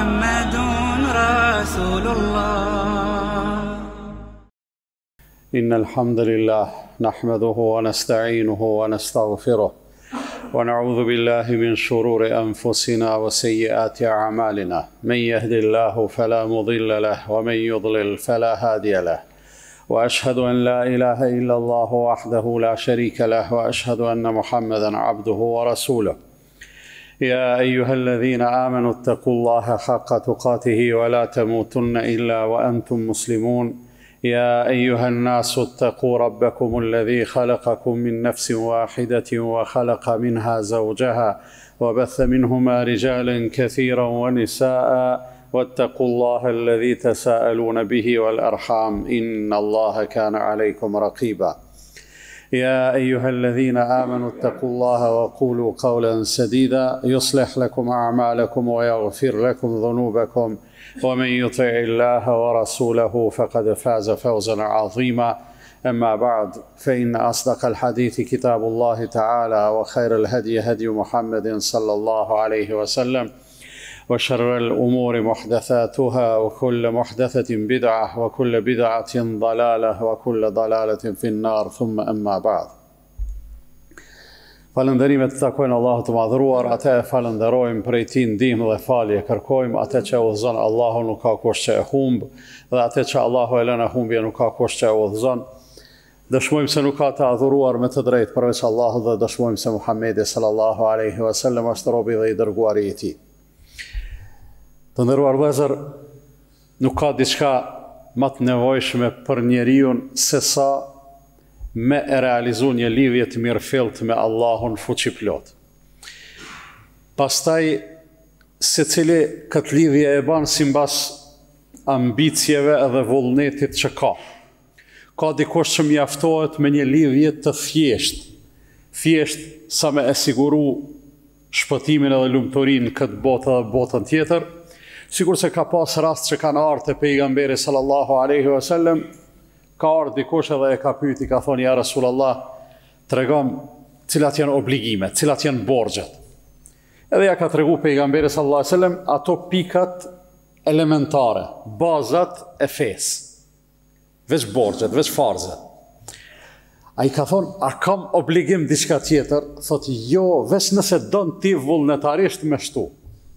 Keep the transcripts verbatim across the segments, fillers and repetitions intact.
محمد رسول الله. إن الحمد لله نحمده ونستعينه ونستغفره ونعوذ بالله من شرور أنفسنا وسيئات أعمالنا. من يهد الله فلا مضل له ومن يضلل فلا هادي له، وأشهد أن لا إله إلا الله وحده لا شريك له، وأشهد أن محمدا عبده ورسوله. يا أيها الذين آمنوا اتقوا الله حق تقاته ولا تموتن إلا وأنتم مسلمون. يا أيها الناس اتقوا ربكم الذي خلقكم من نفس واحدة وخلق منها زوجها وبث منهما رجالا كثيرا ونساء، واتقوا الله الذي تساءلون به والأرحام إن الله كان عليكم رقيبا. يا أيها الذين آمنوا اتقوا الله وقولوا قولا سديدا يصلح لكم أعمالكم ويغفر لكم ذنوبكم، ومن يطع الله ورسوله فقد فاز فوزا عظيما. أما بعد، فإن أصدق الحديث كتاب الله تعالى، وخير الهدي هدي محمد صلى الله عليه وسلم، وشر الأمور محدثاتها، وكل محدثة بدعة، وكل بدعة ضلالة، وكل ضلالة في النار. ثم أما بعد. Falënderimet të takojnë Allahut të madhëruar, atë e falënderojmë, prej tij ndihmë dhe falje kërkojmë, atë që udhëzon Allahu nuk ka kush që e humb, dhe atë që Allahu e lën e humbje nuk ka kush që e udhëzon. Dëshmojmë se nuk ka të adhuruar me të drejtë përveç Allahut, dhe dëshmojmë se Muhamedi sallallahu alaihi wasallam është robi dhe i dërguari i tij. Të nderuar vëllezër, nuk ka diçka më të nevojshme për njeriu se sa me e realizu një lidhje të mirëfillt me Allahun fuqiplot. Pastaj, secili këtë lidhje e bën simbas ambicjeve edhe vullnetit që ka. Ka dikush që mjaftohet me një lidhje të thjesht, thjesht sa me e siguru shpëtimin edhe lumturinë këtë botë dhe botën tjetër, sikur se ka pas rast që kanë ardhur te pejgamberi sallallahu alaihi wasallam. Ka ardhur dikush edhe e ka pyeti, ka thonë: ja Rasulallah, tregom cilat janë obligimet, cilat janë borxhet. Edhe ja ka tregu pejgamberi sallallahu alaihi wasallam ato pikat elementare, bazat e fesë, veç borxhet, veç farzet. Ai ka thonë: a kam obligim diçka tjetër? Thotë: jo, veç nëse don ti vullnetarisht me shtu.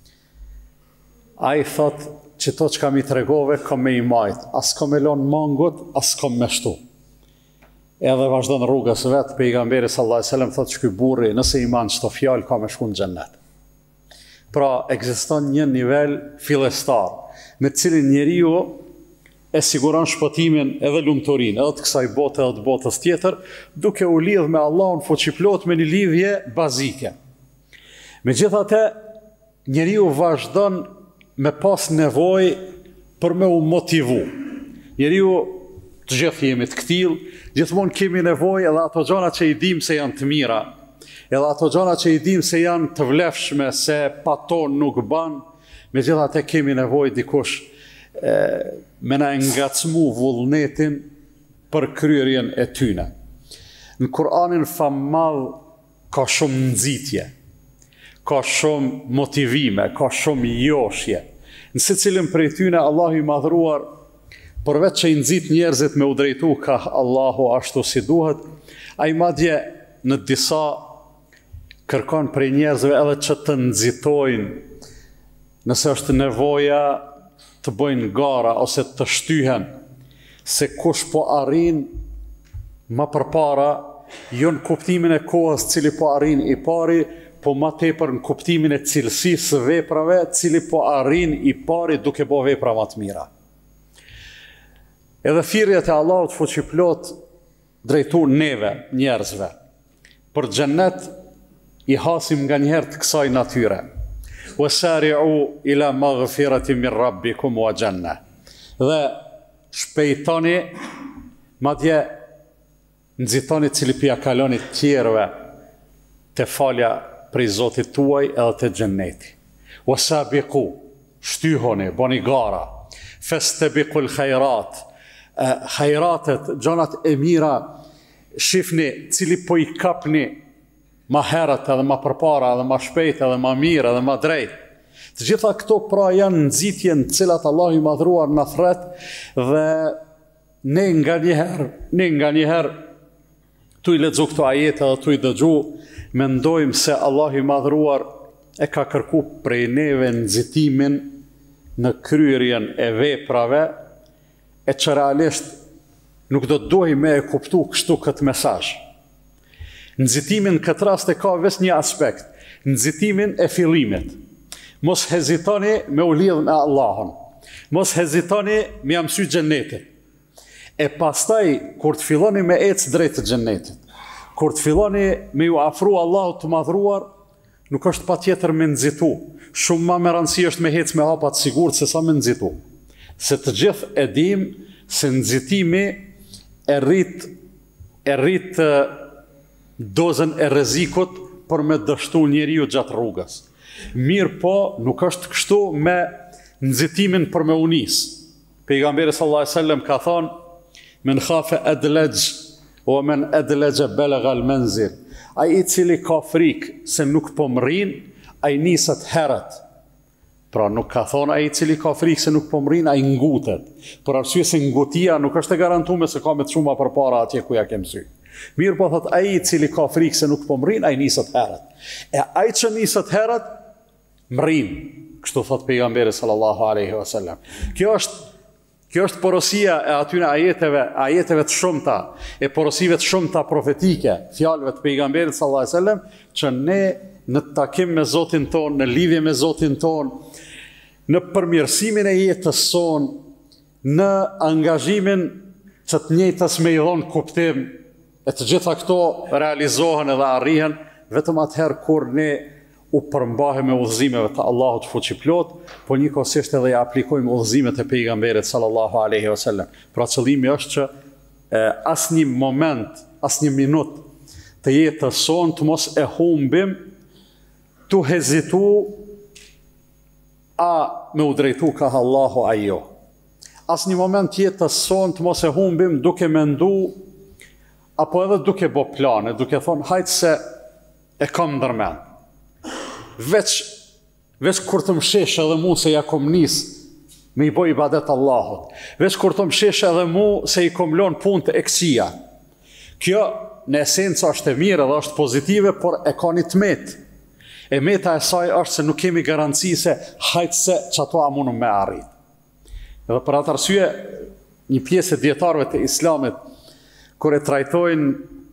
Ai thotë: që to që kam i tregove, kam me i majt, as kam e lon mangut, as kam me shtu. Edhe vazhdon rrugës vetë, pejgamberi sallallahu alaihi wasallam thotë: që ky burri, nëse i man çto fjalë, ka me shku në xhennet. Pra, ekziston një nivel fillestar, me të cilin njeriu e siguron shpëtimin edhe lumturinë, edhe të kësaj bote edhe të botës tjetër, duke u lidh me Allahun fuqiplot me një lidhje bazike. Megjithatë, njeriu vazhdon me pas nevoj për me u motivu. Njeriu të gjithë jemi të këtil, gjithmonë kemi nevoj edhe ato gjana që i dim se janë të mira, edhe ato gjana që i dim se janë të vlefshme, se pa ton nuk ban, me gjitha te kemi nevoj dikush e, me na ngacmu vullnetin për kryerjen e tyne. Në Kur'anin famall ka shumë nxitje, ka shumë motivime, ka shumë joshje. Në secilin prej tyne Allahu i madhruar, përveç që i nxit njerëzit me u drejtu ka Allahu ashtu si duhet, ai madje në disa kërkon prej njerëzve edhe që të nxitojnë, nëse është nevoja të bëjnë gara ose të shtyhen, se kush po arrin më përpara, jo në kuptimin e kohës cili po arrin i pari, po ma tepër në kuptimin e cilësisë së veprave, cili po arrin i pari duke bo vepra më të mira. Edhe thirrjet e Allahut fuqiplot drejtu neve, njerëzve. Për xhennet i hasim nga njëherë të kësaj natyre. Wasari'u ila maghfiratin min rabbikum wa janna. Dhe shpejtoni, madje nxitoni cili pia kaloni të tjerëve te falja prej Zotit tuaj edhe të xhenneti. Wasabiqu, shtyhoni, boni gara. Fastabiqul khairat, khajratet, gjanat e mira, shifni cili po i kapni ma herët edhe ma përpara edhe ma shpejt edhe ma mirë edhe ma drejt. Të gjitha këto pra janë nxitje në cilat Allahu i madhruar na thret dhe ne nga njëherë, ne nga njëherë tu i lexo këto ajete dhe tu i dëgju, mendojmë se Allahu i madhruar e ka kërku prej neve nxitimin në kryerjen e veprave, e që realisht nuk do të dojmë me e kuptu kështu këtë mesazh. Nxitimin këtë rast e ka vetëm një aspekt, nxitimin e fillimit. Mos hezitoni me u lidh me Allahun. Mos hezitoni me ia mësy xhenetin. E pastaj kur të filloni me ecë drejt të xhenetit, kur të filloni me ju afru Allahut të madhruar, nuk është patjetër me nxitu. Shumë më me rëndësi është me hec me hapa të sigurt se sa me nxitu. Se të gjithë e dim se nxitimi e rrit e rrit dozën e rrezikut për me dështu njeriu gjatë rrugës. Mirë po, nuk është kështu me nxitimin për me unis. Pejgamberi sallallahu alajhi wasallam ka thonë: "Men khafa adlaj wa men adlaja balagha al-manzil." Ai i cili ka frikë se nuk po mrin, ai niset herët. Pra nuk ka thonë ai i cili ka frikë se nuk po mrin, ai ngutet. Por arsye se ngutia nuk është e garantuar se ka me të shumë përpara atje ku ja ke mësy. Mirë po thot ai i cili ka frikë se nuk po mrin, ai niset herët. E ai që niset herët mrin, kështu thot pejgamberi sallallahu alaihi wasallam. Kjo është Kjo është porosia e atyre ajeteve, ajeteve të shumta, e porosive të shumta profetike, fjalëve të pejgamberit sallallahu alajhi wasallam, që ne në takim me Zotin ton, në lidhje me Zotin ton, në përmirësimin e jetës son, në angazhimin që të njëjtës me i dhon kuptim, e të gjitha këto realizohen edhe arrihen vetëm atëherë kur ne u përmbahem me udhëzimeve të Allahut fuqiplot, po njëkohësisht edhe ja aplikojmë udhëzimet e pejgamberit sallallahu alaihi wasallam. Pra qëllimi është që e, asnjë moment, asnjë minutë të jetës son të mos e humbim, tu hezitu a me u drejtu ka Allahu a jo. Asnjë moment jetës son të mos e humbim duke mendu apo edhe duke bo plane, duke thonë hajtë se e kam ndërmend. Veç, veç kur të mshesh edhe mu se ja kom nis me i boj ibadet Allahut. Veç kur të mshesh edhe mu se i kom lon punë të eksia. Kjo në esencë është e mirë dhe është pozitive, por e ka një tmet. E meta e saj është se nuk kemi garanci se hajtë se që ato a munëm me arrit. Edhe për atë arsye, një pjesë e dietarëve të islamit, kur e trajtojnë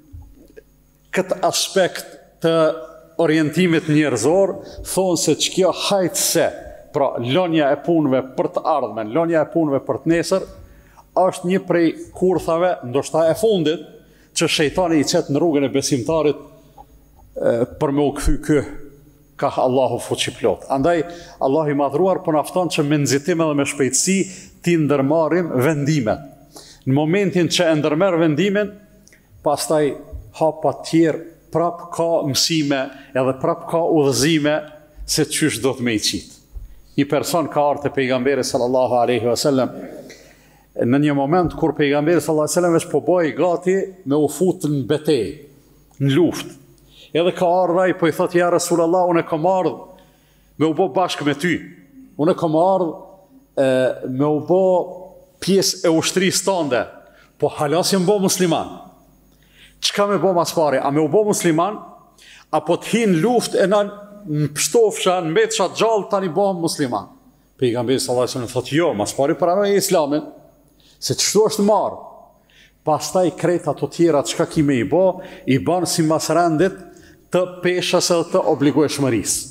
këtë aspekt të orientimit njerëzor, thonë se që kjo hajtë se, pra lënja e punëve për të ardhmen, lënja e punëve për të nesër, është një prej kurthave, ndoshta e fundit, që shejtani i qetë në rrugën e besimtarit e, për me u kthy ky ka Allahu fuqiplot. Andaj, Allahu i madhruar po na fton që me nxitim edhe me shpejtësi ti ndërmarrim vendimet. Në momentin që e ndërmerr vendimin, pastaj hapa tjerë prap ka mësime edhe prap ka udhëzime se çysh do të me i qitë. Një person ka ardhur te pejgamberi sallallahu alaihi wasallam në një moment kur pejgamberi sallallahu alaihi wasallam veç po bëhej gati me u fut në betejë, në luftë. Edhe ka ardhur ai po i thotë ja Rasulullah, unë kam ardhur me u bë bashkë me ty. Unë kam ardhur me u bë pjesë e ushtrisë tënde, po hala si më bë musliman. Çka me bo mas pari? A me u bo musliman? Apo të hinë luft e në në pështofsha, në mbetsha gjallë tani bo musliman? Pejgamberi sallallahu alajhi wasallam thotë jo, mas pari pranoj islamin, se çështu është marrë. Pastaj krejt ato tjera çka kime i bo, i banë si mas rendit të peshës edhe të obligueshmërisë.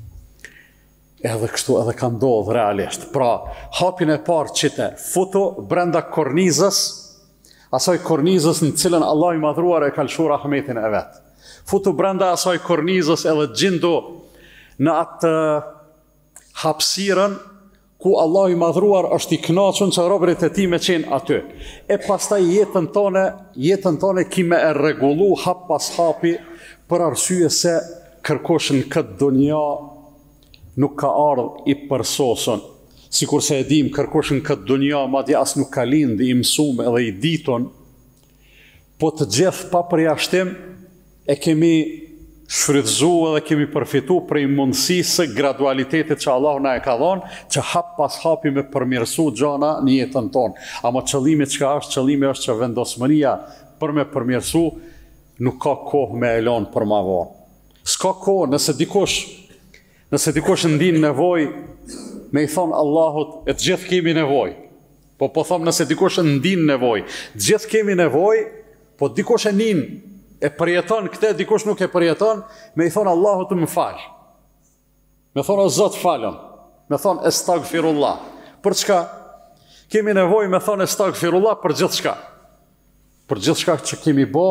Edhe kështu edhe ka ndodhur realisht. Pra, hapin e parë qite, futu brenda kornizës, asaj kornizës në cilën Allah i madhruar e kalëshur rahmetin e vetë. Futu brenda asaj kornizës edhe gjindu në atë hapësirën ku Allah i madhruar është i kënaqur që robërit e tij me qenë aty. E pastaj jetën tonë, jetën tonë kime e rregullu hap pas hapi për arsye se kërkosh në këtë dunja nuk ka ardhur i përsosur. Sikur se e dim, kërkosh në këtë dunja, madje as nuk ka lind i mësuar edhe i diton, po të gjithë pa përjashtim e kemi shfrytzu edhe kemi përfitu prej mundësisë gradualitetit që Allahu na e ka dhënë, që hap pas hapi me përmirësu gjana në jetën tonë. Ama qëllimi çka është, qëllimi është që vendosmëria për me përmirësu nuk ka kohë me elon për ma vonë. S'ka kohë, nëse dikush, nëse dikush ndin nevojë me i thonë Allahut, e të gjithë kemi nevojë. Po po thomë nëse dikush ndin nevojë, të gjithë kemi nevojë, po dikush e nin e përjeton këtë, dikush nuk e përjeton, me i thonë Allahut më falë. Me thonë o Zot falem. Me thonë estagfirullah. Për çka? Kemi nevojë me thonë estagfirullah për gjithë shka. Për gjithë shka që kemi bo,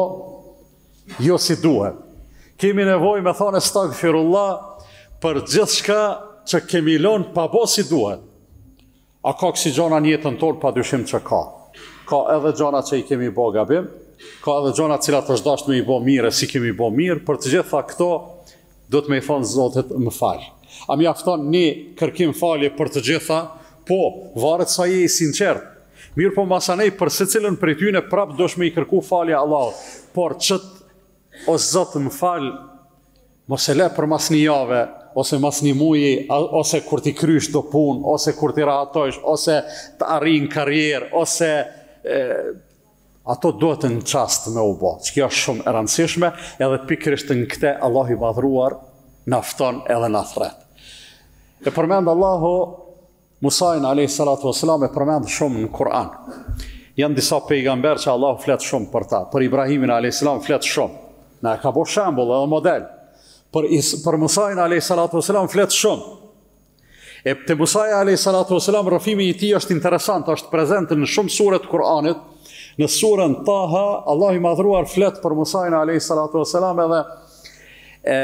jo si duhet. Kemi nevojë me thonë estagfirullah për gjithë shka që kemi lonë pa bo si duhet. A ka kësi gjona në jetën tonë pa dyshim që ka. Ka edhe gjona që i kemi bo gabim, ka edhe gjona cilat është dashtë me i bo mirë, si kemi bo mirë, për të gjitha këto, do të me i thonë Zotit më falë. A mi afton një kërkim falje për të gjitha, po, varet sa je i sinqert. Mirë po masanej, për se cilën për i tyne prap dosh me i kërku falje Allahut. Por qëtë, o Zotë më falë, mos e le për mas një jave, ose mas një muji, ose kur ti krysh do punë, ose kur ti rahatojsh, ose të arrin karrierë, ose e, ato duhet në qast me u bo, që kjo është shumë e rëndësishme, edhe pikrisht në këte Allah i madhruar në afton edhe në thret. E përmend Allahu Musajnë alayhi salatu wassalam, e përmend shumë në Kur'an. Janë disa pejgamber që Allahu flet shumë për ta, për Ibrahimin alayhi salam flet shumë, na ka bo shembull edhe model. Për, për Musajnë alayhi salatu wassalam flet shumë. E të Musaj alayhi salatu wassalam, rrëfimi i tij është interesant, është prezent në shumë sure të Kur'anit. Në surën Taha, Allah i madhruar flet për Musajnë alayhi salatu wassalam edhe e,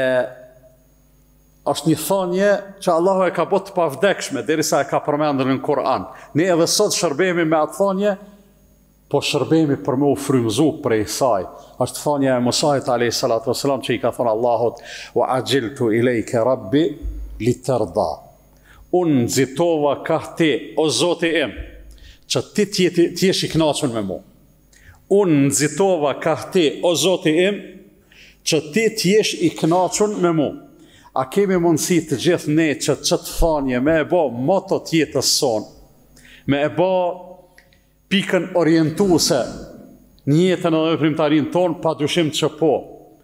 është një thonje që Allahu e ka bot të pavdekshme, derisa e ka përmendur në Kur'an. Ne edhe sot shërbemi me atë thonje, po shërbemi për me u frymëzu prej saj. Është thonja e Musajt alayhi salatu wassalam që i ka thonë Allahut, wa ajiltu ilejke rabbi li tërda. Unë nxitova ka ti, o Zoti im, që ti t'jesh i kënaqur me mu. Unë nxitova ka ti, o Zoti im, që ti t'jesh i kënaqur me mu. A kemi mundësi të gjithë ne që qëtë thanje me e bo moto tjetës son, me e bo pikën orientuse një jetën edhe veprimtarin ton, pa dyshim që po.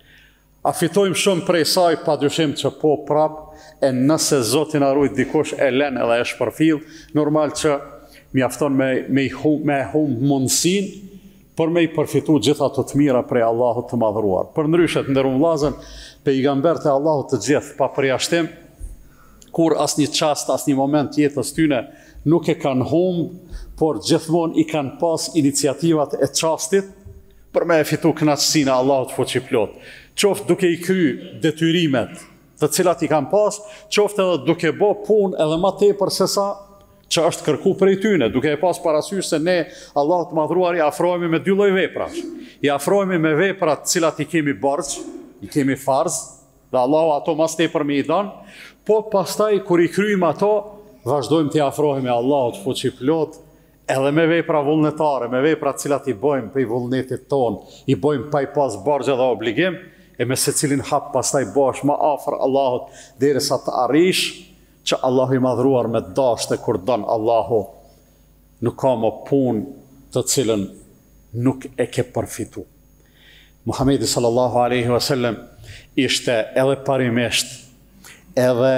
A fitojmë shumë prej saj, pa dyshim që po prap, e nëse Zotin arrujt dikush e len edhe e shpërfill, normal që mjafton me, me, me hum mundësin, për me i përfitu gjitha të të mira prej Allahut të madhruar. Për ndryshet, ndërru vlazën, pejgambert e Allahut të gjithë, pa përjashtim, kur asnjë çast, asnjë moment jetës tyne nuk e kanë humbë, por gjithmonë i kanë pas iniciativat e çastit për me e fitu kënaqësinë e Allahut fuqiplot. Qoftë duke i kry detyrimet të cilat i kanë pas, qoftë edhe duke bo punë edhe ma tepër se sa që është kërku prej tyne, duke e pas parasysh se ne, Allah të madhruar, i afrohemi me dy lloj veprash. I afrohemi me veprat cilat i kemi borx, i kemi farz, dhe Allah ato mas tepër me i don, po pastaj kur i kryjmë ato, vazhdojmë të i afrohemi Allahut fuqiplot, edhe me vepra vullnetare, me vepra cilat i bojmë për i vullnetit ton, i bojmë pa i pas borxhe dhe obligim, e me se cilin hap pastaj bosh ma afër Allahut, derisa të arrish që Allahu i madhruar me dashte kur don Allahu, nuk ka më punë të cilën nuk e ke përfitu. Muhamedi sallallahu alaihi wasallam ishte edhe parimisht, edhe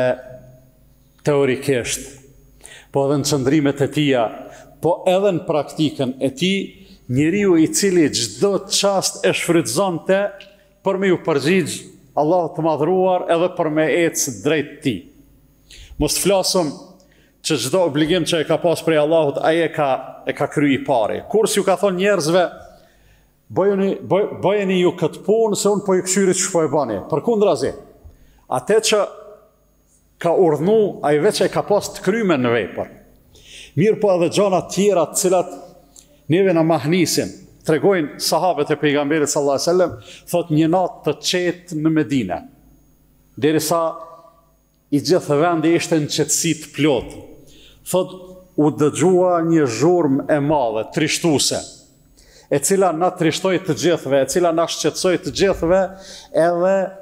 teorikisht, po edhe në qëndrimet e tia, po edhe në praktikën e ti, njeriu i cili çdo çast e shfrytëzonte për me ju përgjigj Allahut të madhruar edhe për me ecë drejt ti. Mos të flasëm që çdo obligim që e ka pas prej Allahut, ai e ka, e ka kryi pari. Kur si ju ka thonë njerëzve, bëjeni, bëj, bëjeni ju këtë punë, se unë po ju këshyrit që po e bani. Përkundrazi, atë që ka urdhnu, ai veç e ka pas të kryme në vepër. Mirë po edhe gjona tjera të cilat neve në mahnisin, tregojnë sahabët e pejgamberit sallallahu alaihi wasallam, thot një natë të qetë në Medinë, derisa i gjithë vendi ishte në qetësi të plot. Thot, u dëgjua një zhurmë e madhe, trishtuese, e cila na trishtoi të gjithëve, e cila na shqetësoi të gjithëve, edhe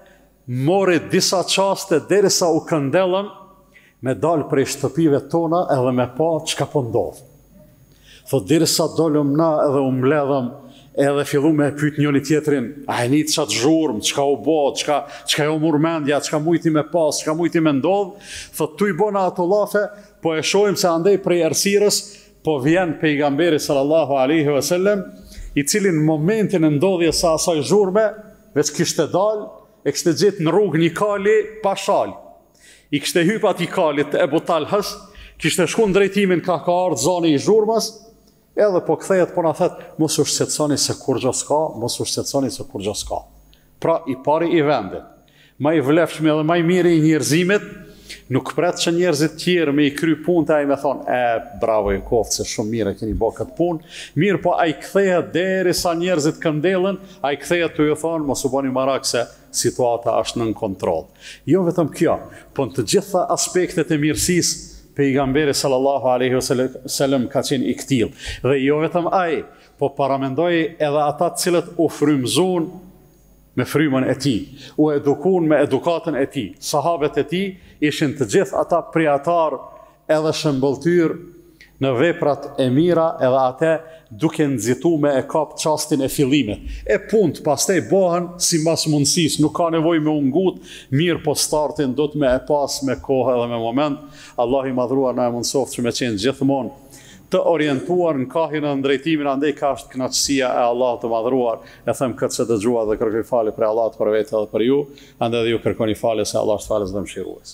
mori disa qaste derisa u këndellëm me dalë prej shtëpive tona edhe me pa çka po ndodh. Thot derisa dolëm na edhe u mbledhëm edhe fillu me pyet njëri tjetrin, a e një qatë zhurmë, qka u bo, qka, qka jo murmendja, qka mujti me pas, qka mujti me ndodh, thot tu i bona ato lafe, po e shojmë se andej prej ersirës, po vjen pejgamberi sallallahu alaihi wasallam, i cili në momentin e ndodhjes së asaj zhurme, veç kishte dal, e kishte gjetë në rrugë një kali pa shal. I kishte hyp atij kalit Ebu Talhës, kishte shku në drejtimin ka ka ardhë zoni i zhurmës, edhe po kthehet po na thet, mos u shqetësoni se kur gjë s'ka, mos u shqetësoni se kur gjë s'ka. Pra i pari i vendit, më i vlefshmi edhe më i miri i njerëzimit, nuk pret që njerëzit tjerë me i kry punë, ai me thonë, e, bravo i koftë, se shumë mirë e keni bërë këtë punë, mirë po ai kthehet derisa njerëzit këndellën, ai kthehet të ju thonë, mos u bani marak se situata është nën kontroll. Jo vetëm kjo, po në të gjitha aspektet e mirësisë, pejgamberi sallallahu alaihi wasallam ka qenë i ktill. Dhe jo vetëm ai, po paramendoj edhe ata të cilët u frymëzuan me frymën e tij, u edukuan me edukatën e tij. Sahabët e tij ishin të gjithë ata prijatar edhe shëmbëltyr në veprat e mira, edhe atë duke nxitu me e kap çastin e fillimit. E punt pastaj bëhen sipas mundësisë, nuk ka nevojë me ungut, mirë po startin do të me e pas me kohë edhe me moment. Allah i madhruar na e mundsoft që me qenë gjithmonë të orientuar në kahjen e drejtimin, andaj ka është kënaqësia e Allahut të madhruar. E them këtë se dëgjua dhe kërkoj falje për Allahut për vetë edhe për ju, andaj dhe ju kërkoni falje se Allah është falës dhe mëshirues.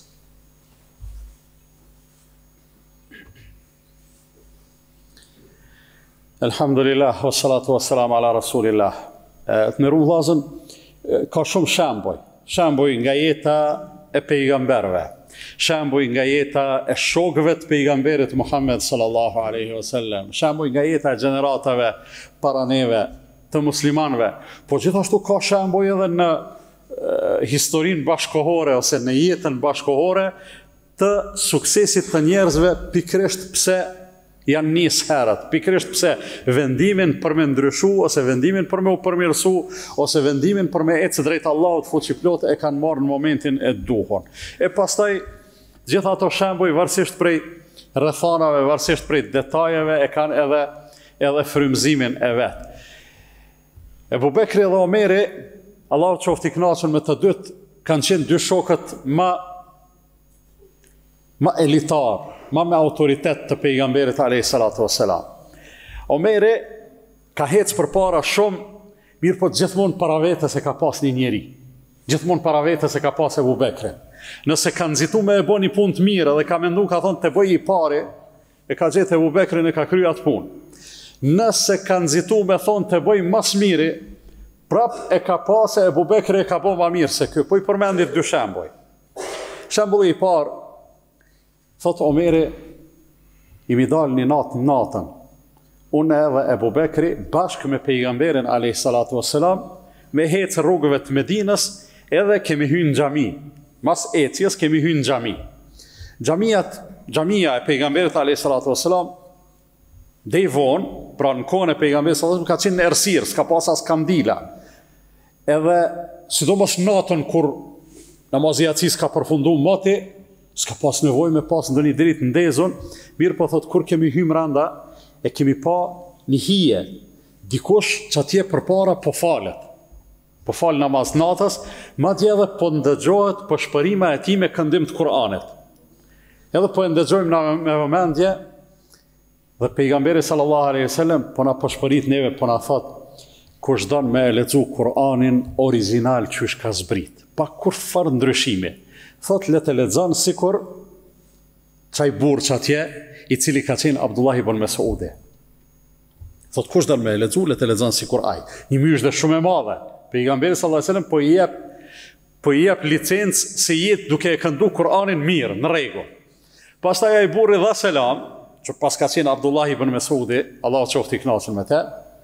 Alhamdulillah, wa salatu wa salam ala rasulillah. Të nderuar vëllezër, ka shumë shembuj, shembuj nga jeta e pejgamberëve, shembuj nga jeta e shokëve të pejgamberit Muhammed sallallahu alaihi wasallam, shembuj nga jeta e gjeneratave para neve të muslimanëve, po gjithashtu ka shembuj edhe në historinë bashkohore ose në jetën bashkohore të suksesit të njerëzve, pikërisht pse janë nis herët, pikërisht pse vendimin për me ndryshu, ose vendimin për me u përmirësu, ose vendimin për me ecë drejt Allahut fuqiplot e kanë marrë në momentin e duhur. E pastaj gjitha ato shembuj varësisht prej rrethanave, varësisht prej detajeve e kanë edhe edhe frymëzimin e vet. Ebu Bekri dhe Omeri, Allahu qoftë i kënaqur me të dytë, kanë qenë dy shokët më më elitar, ma me autoritet të pejgamberit alayhi salatu wassalam. Omeri ka hecë për para shumë, mirë po gjithmonë para vetës e ka pas një njeri. Gjithmonë para vetës e ka pas Ebu Bekri. Nëse ka nxitu me e bo një punë të mirë dhe ka mendu ka thonë të bëj i pari, e ka gjetë Ebu Bekrin e ka kryer atë punë. Nëse ka nxitu me thonë të bëj mas miri, prap e ka pas e Ebu Bekri e ka bo ma mirë se kjo. Po i përmendit dy shembuj. Shembulli i parë, thot Omeri, i mi dal një natë natën, unë edhe Ebu Bekri, bashkë me pejgamberin alayhi salatu wassalam, me hecë rrugëve të Medinës, edhe kemi hyrë në xhami. Mas ecjes kemi hyrë në xhami. Xhamiat, xhamia e pejgamberit alayhi salatu wassalam, dej vonë, pra në kohën e pejgamberit sallallahu alaihi wasallam ka qenë në errësirë, s'ka pas as kandila. Edhe sidomos natën kur namazi yacis ka përfunduar moti, s'ka pas nevojë me pas ndonjë dritë ndezon, mirë po thot kur kemi hyrë brenda e kemi pa një hije, dikush që atje përpara po falet. Po fal namaz natës, madje edhe po ndëgjohet po shpërima e tij me këndim të Kur'anit. Edhe po e ndëgjojmë na me vëmendje, dhe pejgamberi sallallahu alaihi wasallam po na po shpërit neve, po na thot kush don me lexu Kur'anin original qysh ka zbrit, pa kur farë ndryshimi. Thot le të lexon sikur çaj burr çatje i cili ka qenë Abdullah ibn Mesudi. Thot kush don me lexu le të lexon sikur ai. Një mysh dhe shumë e madhe. Pejgamberi sallallahu alajhi wasallam po i jep po i jep licencë se jetë duke e këndu Kur'anin mirë, në rregull. Pastaj ai burri dha selam, që pas ka qenë Abdullah ibn Mesudi, Allahu qoftë i kënaqur me të.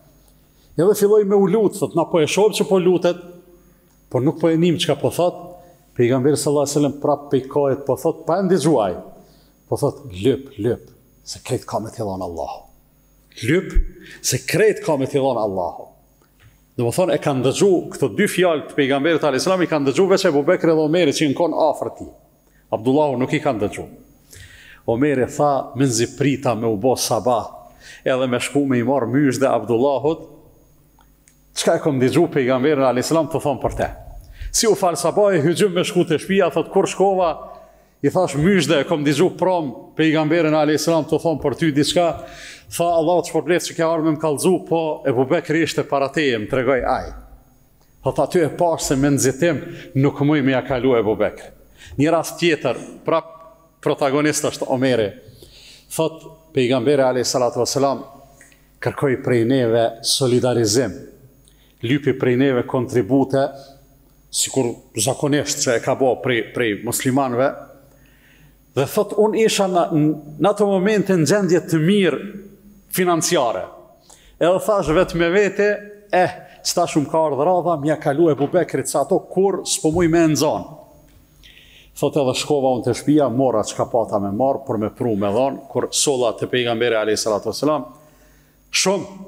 Edhe filloi me u lut, thot na po e shoh që po lutet, por nuk po e nim çka po thot. Pejgamberi sallallahu alajhi wasallam prap pejkohet, po thot pa ndëgjuaj. Po thot lyp, lyp, se krejt ka me të dhon Allahu. Lyp, se krejt ka me të dhon Allahu. Dhe më thonë, e kanë dëgju, këto dy fjalë të pejgamberit alayhis salam i kanë dëgju veç Ebu Bekri dhe Omeri që në konë afër ti. Abdullahu nuk i kanë dëgju. Omeri tha, mënzi prita me u bo sabah, edhe me shku me i marë mysh dhe Abdullahut, qka e kom dëgju pejgamberin alayhis salam të thonë për te. Si u falë sabah e hygjëm me shku të shpia, thot kur shkova, i thash mysh dhe e kom dëgju prom pejgamberin alayhis salam të thonë për ty diçka. Tha, Allah të shpërblet që ka arme më kalëzu, po Ebu Bekri ishte para teje, më tregoj aj. Thot, aty e pash se me nëzitim nuk muj me ja kalu Ebu Bekri. Një rast tjetër, prap protagonist është Omeri. Thot, pejgamberi alayhis salatu wassalam kërkoj prej neve solidarizim, lypi prej neve kontribute, sikur zakonisht që e ka bo prej, prej muslimanve, dhe thot, unë isha në, në ato momente në gjendje të mirë financiare. Edhe thash vetë me vete, eh, qëta shumë ka ardhë radha, mja kalu Ebu Bekrit, sa ato kur s'po muj me nëzonë. Thot edhe shkova unë të shpia, mora që ka pata me marë, për me pru me dhonë, kur sola të pejgamberi alayhis salatu wassalam, shumë,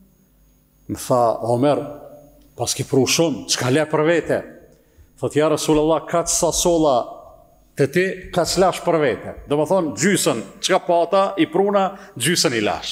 më tha, Omer, pas ki pru shumë, që ka le për vete? Thot, ja Rasulullah, ka që sa sola të ti, ka që lash për vete. Dhe më thonë, gjysën, që ka pata, i pruna, gjysën i lash.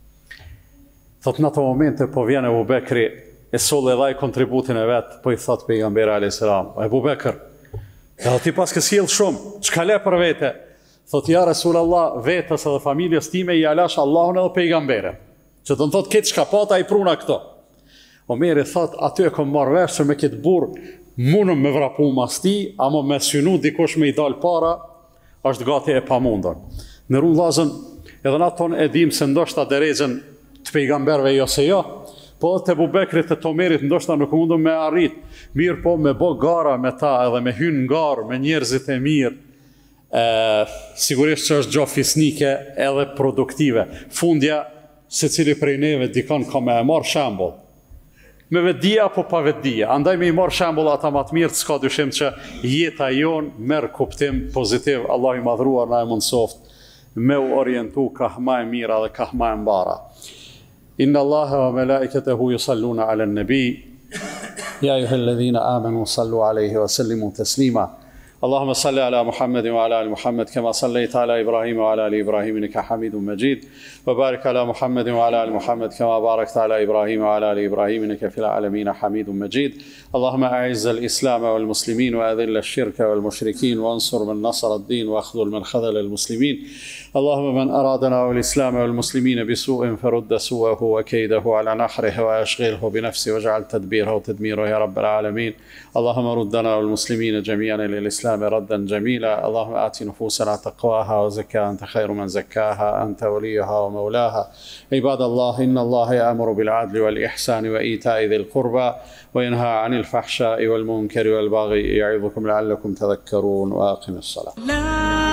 Thot, në të momente, po vjen Ebu Bekri, e solle edhe i kontributin e vetë, po i thot pejgamberi alayhis salam, Ebu Bekr, edhe ti pas kësjel shumë, që ka le për vete? Thot, ja Rasulullah, vetës edhe familjes time, i alash Allahun edhe pejgamberin. Që të në thot, këtë që ka pata, i pruna këto. Omeri thot, aty e kom marrë vesh, që me këtë burë, munëm me vrapu mas ti, ama me synu dikush me i dal para, është gati e pamundon. Në runë lazën, edhe na tonë edhim se ndoshta derejën të pejgamberve jo se jo, po të Ebu Bekrit e të Omerit ndoshta nuk mundu me arrit, mirë po me bo gara me ta edhe me hynë garë me njerëzit e mirë, e, sigurisht që është gjo fisnike edhe produktive. Fundja, se cili prej neve dikon ka me e marë shambull, me vetdia apo pa vetdia. Andaj me i marë shambull ata ma të mirë, të s'ka dyshim që jeta jonë merë kuptim pozitiv, Allah i madhruar na e mundsoft, me u orientu ka ma e mira dhe ka ma e mbara. Inna Allaha wa malaikatahu yusalluna ala an-nabi ya ayyuhalladhina amanu sallu alayhi wa sallimu taslima. اللهم صل على محمد وعلى ال محمد كما صليت على ابراهيم وعلى ال ابراهيم انك حميد مجيد وبارك على محمد وعلى ال محمد كما باركت على ابراهيم وعلى ال ابراهيم انك في العالمين حميد مجيد. اللهم اعز الاسلام والمسلمين واذل الشرك والمشركين وانصر من نصر الدين واخذل من خذل المسلمين. اللهم من ارادنا والاسلام والمسلمين بسوء فرد سوءه وكيده على نحره واشغله بنفسه واجعل تدبيره وتدميره يا رب العالمين. اللهم ردنا والمسلمين جميعا الى الاسلام ردا جميلا. اللهم آت نفوسنا تقواها وزكاها أنت خير من زكاها أنت وليها ومولاها. عباد الله، إن الله يأمر بالعدل والإحسان وإيتاء ذي القربى وينهى عن الفحشاء والمنكر والبغي يعظكم لعلكم تذكرون. وأقم الصلاة. لا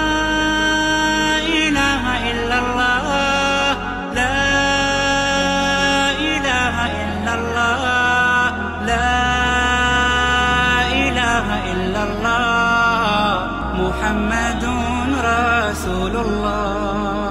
إله إلا الله، لا إله إلا الله، لا إله إلا الله، محمد رسول الله.